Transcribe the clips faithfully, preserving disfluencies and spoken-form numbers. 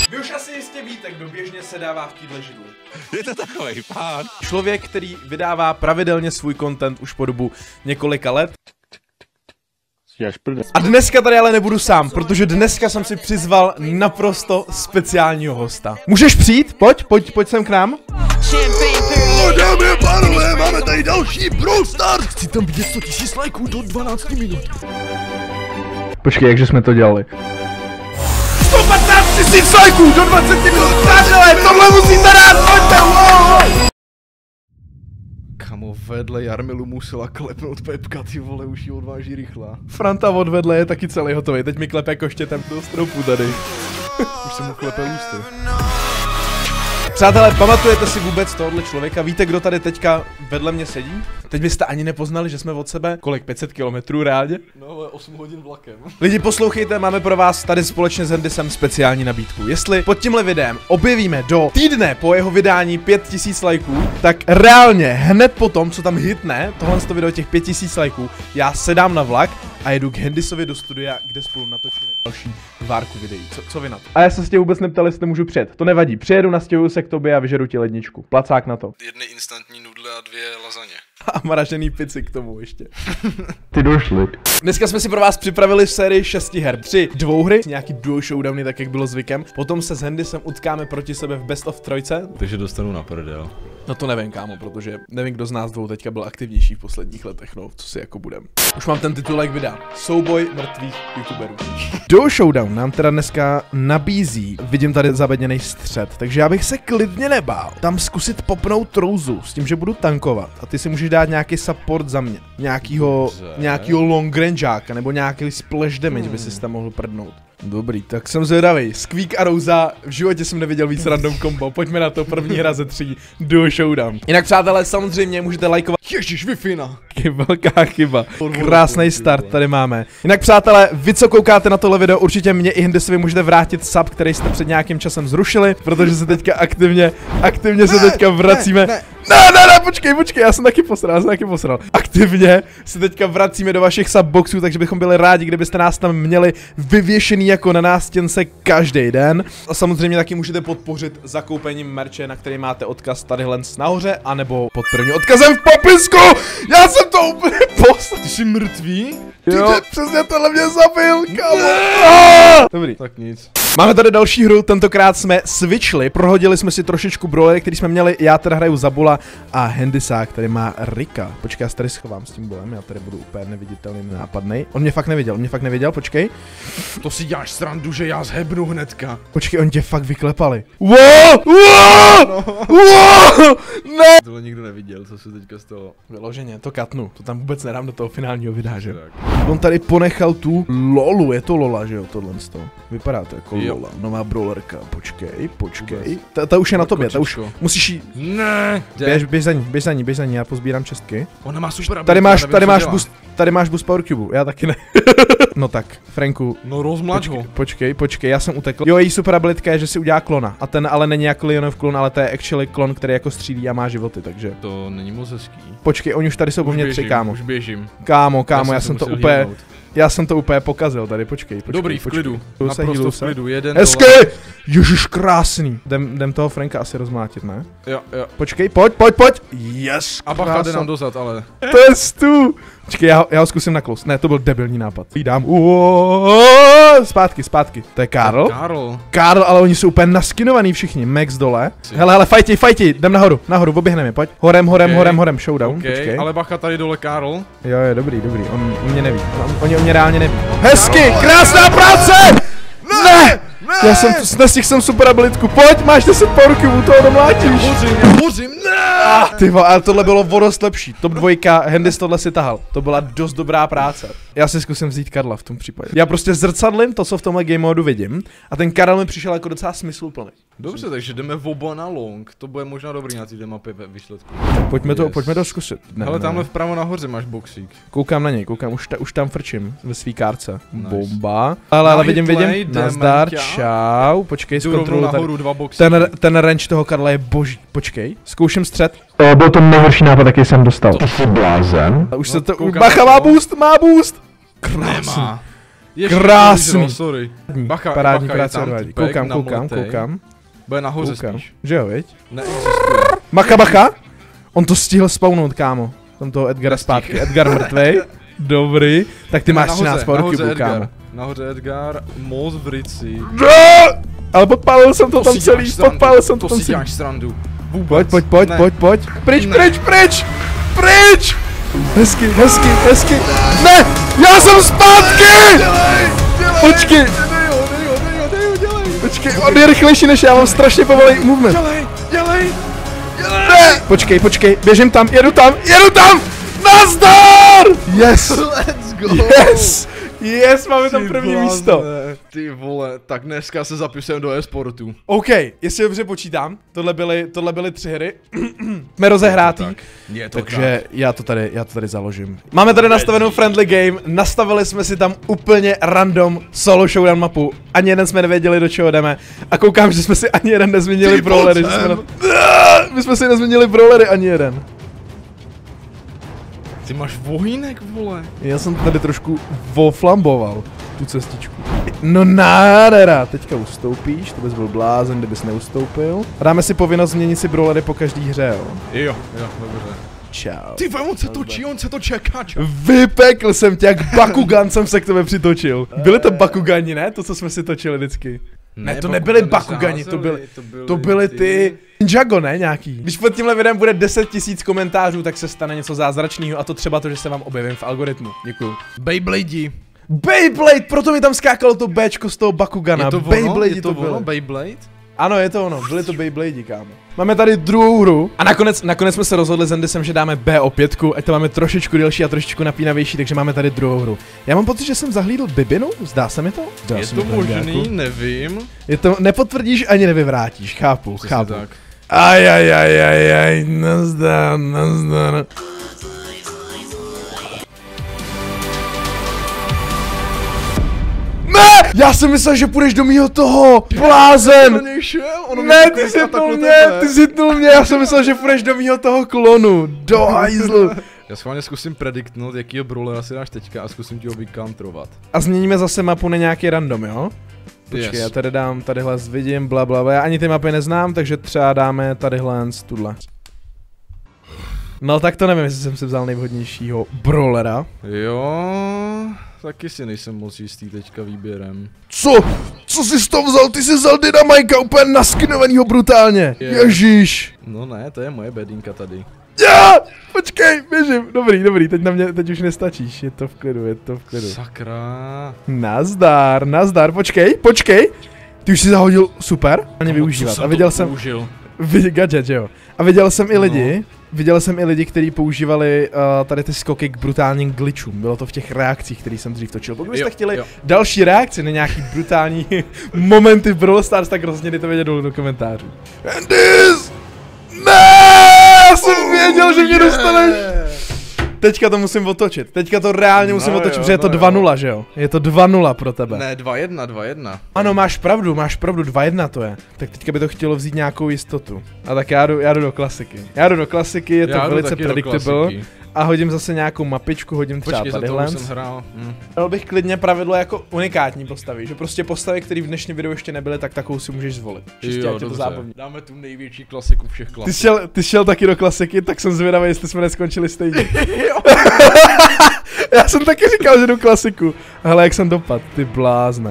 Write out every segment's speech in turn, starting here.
Vy už asi jistě víte, kdo běžně sedává v téhle židli. Je to takovej pán. Člověk, který vydává pravidelně svůj content už po dobu několika let. A dneska tady ale nebudu sám, protože dneska jsem si přizval naprosto speciálního hosta. Můžeš přijít? Pojď, pojď, pojď sem k nám. Oh, dámy a pánové, máme tady další Brawl Stars. Chci tam vidět sto tisíc lajků do dvanácti minut. Počkej, jakže jsme to dělali? sto patnáct tisíc lajků do dvaceti minut, přátelé, tohle musíte dát, pojďte, wow! Kamo, vedle Jarmilu musela klepnout Pepka, ty vole, už ji odváží rychlá. Franta od vedle je taky celý hotový, teď mi klepe koštětem do stropu tady. Už se mu klepe ústy. Přátelé, pamatujete si vůbec tohohle člověka? Víte, kdo tady teďka vedle mě sedí? Teď byste ani nepoznali, že jsme od sebe kolik, pět set kilometrů reálně? No, ale osm hodin vlakem. Lidi, poslouchejte, máme pro vás tady společně s Hendysem speciální nabídku. Jestli pod tímhle videem objevíme do týdne po jeho vydání pět tisíc lajků, tak reálně hned potom, co tam hitne tohle to video těch pět tisíc lajků, já sedám na vlak a jedu k Hendysovi do studia, kde spolu natočíme další várku videí. Co, co vy na to? A já se s tě vůbec neptal, jestli můžu přijet. To nevadí. Přijedu, nastěhuju se k tobě a vyžeru ti ledničku. Placák na to. Jedny instantní nudle a dvě lazaně. A mražený pici k tomu ještě. Ty došli. Dneska jsme si pro vás připravili sérii šesti her. Tři dvouhry, nějaký duo showdowny, tak jak bylo zvykem. Potom se s Hendysem utkáme proti sebe v best of trojce. Takže dostanu na prdel. No to nevím, kámo, protože nevím, kdo z nás dvou teďka byl aktivnější v posledních letech, no, co si jako budem. Už mám ten titulek vydán. Souboj mrtvých youtuberů. Duo showdown nám teda dneska nabízí, vidím tady zabedněný střed, takže já bych se klidně nebál tam zkusit popnout trouzu s tím, že budu tankovat a ty si můžeš dát nějaký support za mě. Nějakýho, nějakýho long rangeáka nebo nějaký splash damage hmm. by si tam mohl prdnout. Dobrý, tak jsem zvědavý. Squeak a Rouza, v životě jsem neviděl víc random combo. Pojďme na to, první hra ze tří, Duo Showdown. Jinak přátelé, samozřejmě můžete lajkovat. Ježiš, Wi-Fi. Velká chyba. Krásný start tady máme. Jinak přátelé, vy co koukáte na tohle video, určitě mě i Hendysovi můžete vrátit sub, který jste před nějakým časem zrušili, protože se teďka aktivně, aktivně se teďka vracíme. Ne, ne, ne, ne, počkej, počkej, já jsem taky posral, já jsem taky posral. Aktivně se teďka vracíme do vašich subboxů, takže bychom byli rádi, kdybyste nás tam měli vyvěšený jako na nástěnce každý den. A samozřejmě taky můžete podpořit zakoupením merče, na který máte odkaz tadyhle nahoře, anebo pod prvním odkazem v popisku. Já jsem to úplně poslal. Ty jsi mrtvý? Jo, přesně tohle mě zabil, kámo. Dobrý. Tak nic. Máme tady další hru, tentokrát jsme switchli, prohodili jsme si trošičku brawlery, který jsme měli, já teda hraju Zabula a Hendysák, který má Rika. Počkej, já se tady schovám s tím bolem, já tady budu úplně neviditelný, nenápadnej. On mě fakt neviděl, on mě fakt neviděl, počkej. To si děláš srandu, že já zhebnu hnedka. Počkej, oni tě fakt vyklepali. Wow! Wow! No. Wow! Ne! Tohle nikdo neviděl, co se teďka stalo. Vyloženě, to katnu, to tam vůbec nedám do toho finálního videa, že? On tady ponechal tu Lolu, je to Lola, že jo, tohle z toho. Vypadá to jako jo. Lola, nová brawlerka, počkej, počkej. Ta, ta už je na tobě, ta už musíš jí... Ne! Běž, běž za ní, běž za ní, běž za ní, já pozbírám čestky. Ona má super. Tady máš, tady máš boost, tady máš boost Power Cube, já taky ne. No tak, Franku. No rozmlač ho. Počkej, počkej, počkej, já jsem utekl. Jo, její super abilitka je, že si udělá klona. A ten ale není jako Leonov klon, ale to je actually klon, který jako střílí a má životy, takže. To není moc hezký. Počkej, oni už tady jsou po mně tři, kámo. Už běžím. Kámo, kámo, já, já jsem to úplně, hýnout. já jsem to úplně pokazil tady, počkej, počkej. Dobrý, v počkej. klidu, Počkej. naprosto v klidu, jeden Hezky! Ježiš, krásný. Jdem, jdem toho Franka asi rozmlátit, ne? Jo, jo. Počkej, pojď, pojď, pojď. Yes, a bacha, jde nám dozad, ale. Testu! Počkej, já, já ho zkusím naklous. Ne, to byl debilní nápad. Jdám. Zpátky, zpátky. To je Karl. Karl. Karl, ale oni jsou úplně naskinovaný všichni. Max dole. Hele, hele, fajti, fajti. Jdem nahoru, nahoru, oběhneme, pojď. Horem, horem, okay. horem, horem, showdown. Okay. Počkej. Ale bacha, tady dole Karl. Jo, jo, dobrý, dobrý. On, on mě neví. On, oni o mě reálně neví. Hezky, krásná práce! Ne! Ne! Já jsem, nestihl jsem super abilitku. Pojď, máš deset power cubů, toho domlátíš. Hořím, já hořím, ne! Ah, ty vole, ale tohle bylo vodost lepší. Top dvojka, Hendys tohle si tahal. To byla dost dobrá práce. Já si zkusím vzít Karla v tom případě. Já prostě zrcadlím to, co v tomhle game modu vidím. A ten Karel mi přišel jako docela smysluplný. Dobře, takže jdeme oba na long. To bude možná dobrý na té mapě ve výsledku. Pojďme to, yes. pojďme to zkusit. Ne, hele, tamhle vpravo nahoře máš boxík. Koukám na něj, koukám, už, ta, už tam frčím ve svý kárce. Nice. Bomba. Ale, ale vidím, vidím. Nazdar, čau. Počkej, zkontroluji ten, ten range toho Karla je boží. Počkej, zkouším střed. To byl to nejhorší nápad, jaký jsem dostal. To jsi blázen. A už se to, bacha, má boost, má boost. Krásný. Krásný. No, sorry. Bacha, Parádní bacha, práce je tam odvádí. typek Koukám, na koukám, mletej. koukám. Bude nahoře Koukám. spíš. Že jo, viď? Neexistuje. Bacha, bacha! On to stihl spawnout, kámo. Tam toho Edgara zpátky. Edgar mrtvej. Dobrý. Tak ty Ne, máš nahoře, třináct power nahoře cubů, Edgar. kámo. Nahoře Edgar, moc v rici. Ale podpálil jsem to, To tam si celý, děláš srandu, podpálil jsem to To tam si celý. děláš srandu. Vůbec. Pojď, pojď, pojď, Ne. pojď, pojď. Pryč, Ne. pryč, pryč! Pryč! Hezky, hezky, hezky. Ne! Já jsem zpátky! Počkej, Dej ho, dej ho, dej ho, dej ho, dělej. počkej, on je rychlejší než já, mám strašně pomalej movement. Dělej, dělej, dělej. Ne! Počkej, počkej, běžím tam, jedu tam, jedu tam! Nazdar! Yes! Let's go. Yes! Yes, máme tam Ty první blázne, místo. Ty vole, tak dneska se zapisujeme do e-sportu. OK, jestli dobře počítám, tohle byly, tohle byly tři hry. Jsme rozehrátý. tak. Je to Takže já to tady, já to tady založím. Máme tady nastavenou friendly game, nastavili jsme si tam úplně random solo showdown mapu. Ani jeden jsme nevěděli, do čeho jdeme. A koukám, že jsme si ani jeden nezměnili Ty brawlery. pojď Že jsme sem. na... My jsme si nezměnili brawlery ani jeden. Ty máš vohýnek, vole. Já jsem tady trošku voflamboval tu cestičku. No nádhera, teďka ustoupíš, to bys byl blázen, kdybys neustoupil. Dáme si povinnost změnit si brawlery po každý hře, jo. Jo, jo, dobře. Čau. Ty vole, on se točí, on se to čeká, čau. Vypekl jsem tě, jak Bakugan jsem se k tobě přitočil. Byly to Bakugani, ne? To, co jsme si točili vždycky. Ne, to nebyly Bakugani, to byly, to byly ty... Ninjago, ne, nějaký. Když pod tímhle videem bude deset tisíc komentářů, tak se stane něco zázračného a to třeba to, že se vám objevím v algoritmu. Děkuju. Beyblade. Beyblade, proto mi tam skákalo to Bčko z toho Bakugana. Je to ono? Beyblade Je to bylo. ono? Beyblade? Ano, je to ono, byly to Beyblade, kámo. Máme tady druhou hru a nakonec, nakonec jsme se rozhodli s Endysem, že dáme B o pět, ať to máme trošičku delší a trošičku napínavější, takže máme tady druhou hru. Já mám pocit, že jsem zahlídl Bibinu, zdá se mi to? Zdá Je se to mi možný, nějakou. nevím. Je to, nepotvrdíš ani nevyvrátíš, chápu, Přesně chápu. tak. Aj, aj, aj, aj, aj, nazdar, nazdar. Ne! Já jsem myslel, že půjdeš do mýho toho, blázen! Do něj šel? Ono Ne, mě ty takový zhytnul atakl mě, tebe. ty zhytnul mě, já jsem myslel, že půjdeš do mýho toho klonu, do hajzlu. Já schválně zkusím prediktnout, jakýho brawlera si dáš teďka a zkusím ti ho vykantrovat. A změníme zase mapu na nějaký random, jo? Počkej, Yes. já tady dám, tadyhle vidím, bla bla bla, já ani ty mapy neznám, takže třeba dáme tadyhle tuhle. No tak to nevím, jestli jsem si vzal nejvhodnějšího brawlera. Jo, taky si nejsem moc jistý teďka výběrem. Co? Co jsi z toho vzal? Ty jsi vzal Dynamajka úplně naskinovanýho brutálně. Je. Ježíš. No ne, to je moje bedínka tady. Já! Počkej, běžím. Dobrý, dobrý, teď na mě, teď už nestačíš, je to v klidu, je to v klidu. Sakra. Nazdar, nazdar, počkej, počkej. Ty už si zahodil super, ani využívat. A viděl jsem, Použil. viděl gadget, že jo. A viděl jsem i No. lidi, viděl jsem i lidi, kteří používali uh, tady ty skoky k brutálním glitchům. Bylo to v těch reakcích, které jsem dřív točil. Pokud byste Jo, chtěli jo. další reakci na nějaký brutální momenty v Brawl Stars, tak rozhodně to vědět dolů do komentářů. Endys! Ne! Já jsem věděl, že mě dostaneš! Teďka to musím otočit, teďka to reálně musím No otočit, jo, protože je to no jo. dva nula, že jo? Je to dva nula pro tebe. Ne, dva jedna, dva jedna. Ano, máš pravdu, máš pravdu, dva jedna to je. Tak teďka by to chtělo vzít nějakou jistotu. A tak já jdu, já jdu do klasiky. Já jdu do klasiky, je to Já jdu velice taky do predictable. klasiky. A hodím zase nějakou mapičku, hodím třeba Počkej, za tady to už lens. jsem hrál. Hm. Dal bych klidně pravidlo jako unikátní postavy, že prostě postavy, které v dnešním videu ještě nebyly, tak takovou si můžeš zvolit. Čistě, Jo, ať je to dobře. zábavní. Dáme tu největší klasiku všech Ty klasik. šel, ty šel taky do klasiky, tak jsem zvědavý, jestli jsme neskončili stejně. Já jsem taky říkal, že jdu klasiku. Hele, jak jsem dopad, ty blázne.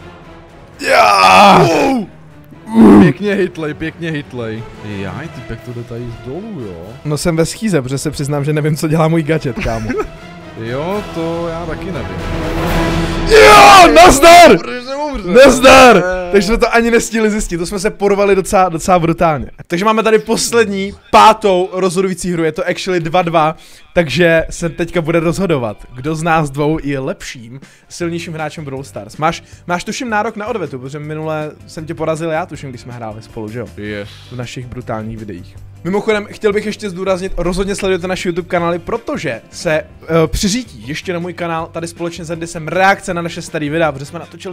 Já! Pěkně hitlej, pěkně hitlej. Jaj, typek to jde tady z dolů, jo. No jsem ve schýze, protože se přiznám, že nevím, co dělá můj gadget, kámo. Jo, to já taky nevím. Jo, nazdar! Protože jsem umřel. Nazdar! Takže jsme to ani nestihli zjistit, to jsme se porvali docela, docela brutálně. Takže máme tady poslední, pátou rozhodující hru, je to actually dva dva, takže se teďka bude rozhodovat, kdo z nás dvou je lepším, silnějším hráčem Brawl Stars. Máš, máš tuším nárok na odvetu, protože minule jsem tě porazil já, tuším, když jsme hráli spolu, že jo? Yes. V našich brutálních videích. Mimochodem, chtěl bych ještě zdůraznit, rozhodně sledujte naše YouTube kanály, protože se uh, přiřítí ještě na můj kanál tady společně s Endysem reakce na naše staré videa, protože jsme natočili naprosto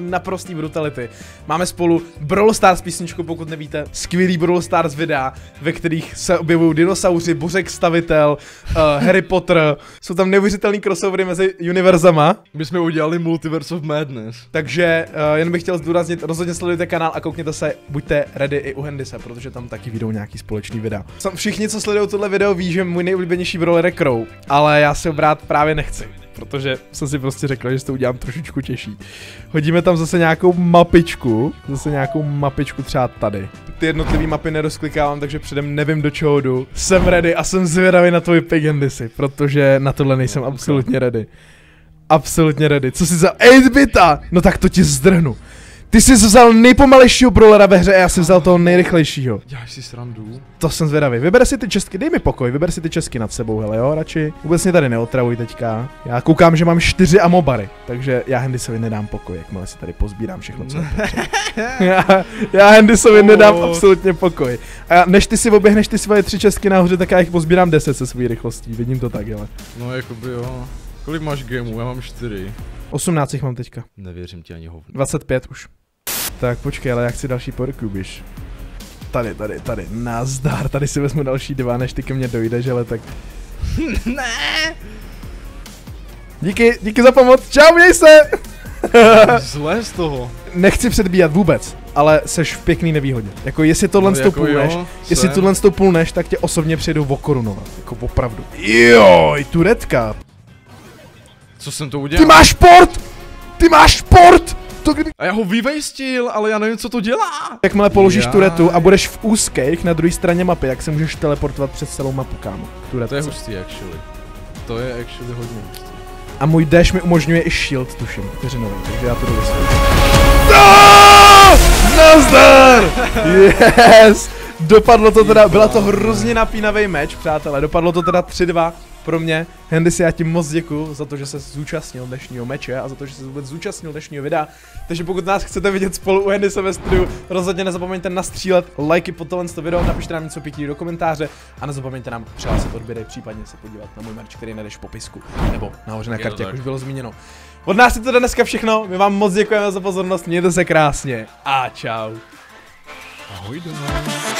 tělesné brutality. Máme spolu Brawl Stars písničku, pokud nevíte, skvělý Brawl Stars videa, ve kterých se objevují dinosauři, Bořek stavitel, uh, Harry Potter, jsou tam neuvěřitelný crossovery mezi univerzama. My jsme udělali Multiverse of Madness. Takže uh, jen bych chtěl zdůraznit, rozhodně sledujte kanál a koukněte se, buďte ready i u Hendise, protože tam taky vyjdou nějaký společný videa. Všichni, co sledují tohle video, ví, že můj nejoblíbenější brawler je Crow, ale já si ho brát právě nechci, protože jsem si prostě řekl, že si to udělám trošičku těžší. Hodíme tam zase nějakou mapičku, zase nějakou mapičku třeba tady. Ty jednotlivé mapy nerozklikávám, takže předem nevím, do čeho jdu. Jsem ready a jsem zvědavý na tvůj pick, Hendisi, protože na tohle nejsem absolutně ready. Absolutně ready. Co jsi za osm bita? No tak to ti zdrhnu. Ty jsi vzal nejpomalejšího brawlera ve hře a já si vzal toho nejrychlejšího. Děláš si srandu? To jsem zvědavý. Vyber si ty česky, dej mi pokoj, vyber si ty česky nad sebou, hele jo, radši. Vůbec mě tady neotravuj teďka. Já koukám, že mám čtyři amobary, takže já Hendisovi nedám pokoj, jakmile si tady pozbírám všechno, co já, já Hendisovi oh. nedám absolutně pokoj. A než ty si oběhneš ty svoje tři česky nahoře, tak já jich pozbírám deset se svojí rychlostí, vidím to tak, hele. No jakoby jo. Kolik máš gameů? Já mám čtyři. osmnáct jich mám teďka. Nevěřím ti ani hovno. dvacet pět už. Tak počkej, ale já chci další power cubiš. Tady, tady, tady, nazdar, tady si vezmu další dva, než ty ke mně dojdeš, ale tak... Ne. Díky, díky za pomoc, čau, měj se! Zlé z toho. Nechci předbíhat vůbec, ale seš v pěkný nevýhodě. Jako jestli tohle no, jako půlneš, jo, jestli tohle to půlneš, tak tě osobně přijedu okorunovat, jako opravdu. Joj, turetka. Co jsem to udělal? Ty máš port! Ty máš port! To kdyby... A já ho vyvejstil, ale já nevím, co to dělá. Jakmile položíš já... turetu a budeš v úzkých na druhé straně mapy, jak se můžeš teleportovat přes celou mapu, kámo. Turetce. To je hustý, actually. To je actually hodně hustý. A můj dash mi umožňuje i shield, tuším, vteřinový, takže já to jdu vysvětlit. Nazdar! Yes! Dopadlo to teda, byla to hrozně napínavý meč, přátelé, dopadlo to teda tři dva pro mě. Hendisi, já ti moc děkuju za to, že se zúčastnil dnešního meče a za to, že se vůbec zúčastnil dnešního videa. Takže pokud nás chcete vidět spolu u Hendise ve studiu, rozhodně nezapomeňte nastřílet lajky pod tohle video, napište nám něco pěkný do komentáře a nezapomeňte nám přihlásit odběry, případně se podívat na můj merch, který najdeš v popisku nebo nahoře na kartě, jak už bylo zmíněno. Od nás je to dneska všechno, my vám moc děkujeme za pozornost, mějte se krásně a čau. Ahoj doma.